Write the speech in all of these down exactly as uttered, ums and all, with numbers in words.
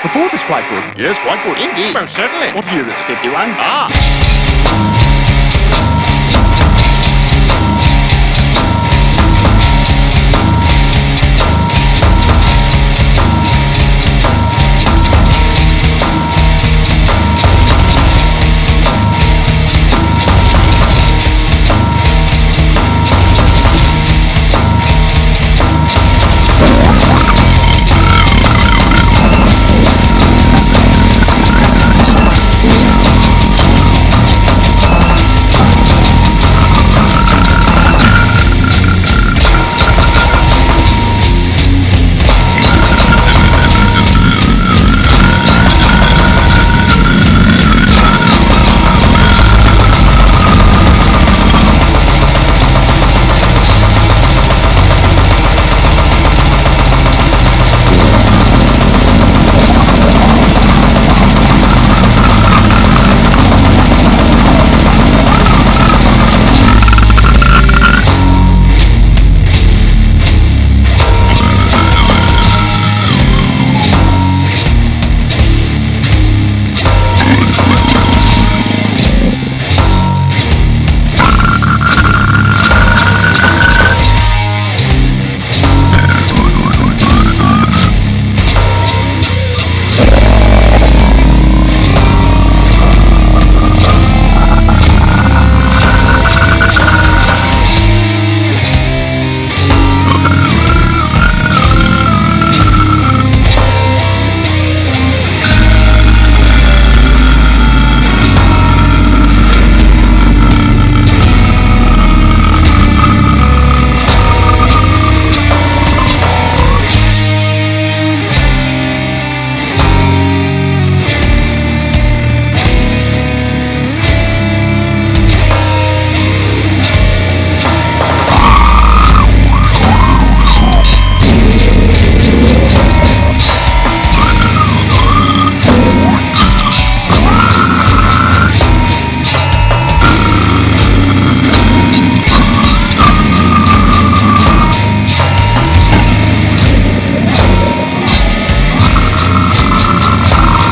The fourth is quite good. Yes, quite good. Indeed. Most certainly. What year is it? fifty-one. Ah.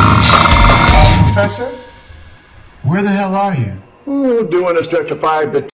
Professor? Where the hell are you? Ooh, doing a stretch of five to